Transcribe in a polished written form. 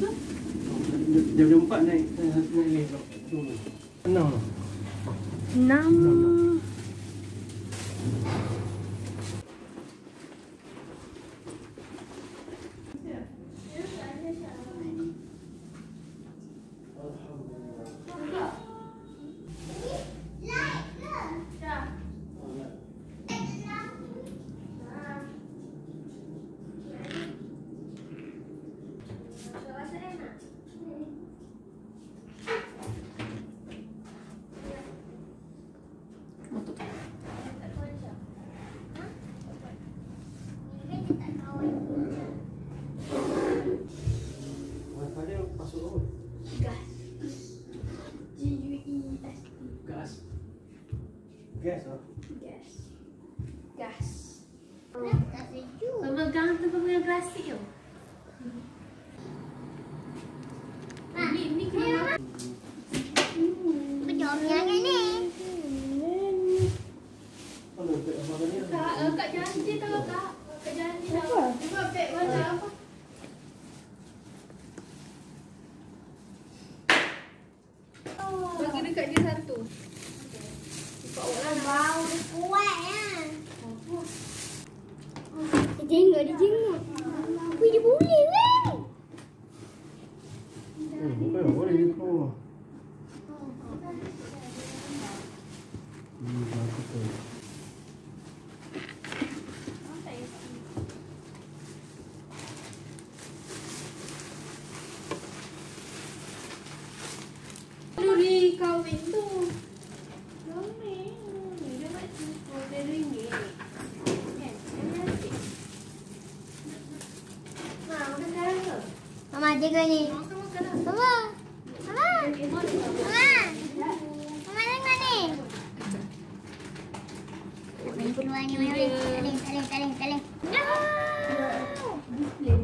Jam 4 naik naik elok. 6. 6. Gas lah. Gas. Pemegang tu pemegang plastik tu. Ni kena. Pejamnya kan ni. Kak janji tau kak. Kak janji tau. Cuba beg warna apa? Bagi dekat dia satu. Bau kuat ya. Dia jenguk. Wih, dia boleh weh. Boleh ni keluar. Bagus tu. Luri kahwin tu. Dia macam RM10. Mama jaga ni. Mama. Mama. Mama. Mama dengar ni. Main keluar ni, main. Taling. No.